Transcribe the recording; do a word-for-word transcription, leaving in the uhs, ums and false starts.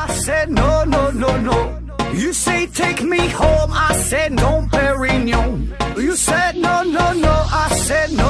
said no, no, no, no. You say take me home, I said no, Perignon. You said no, no, no, I said no.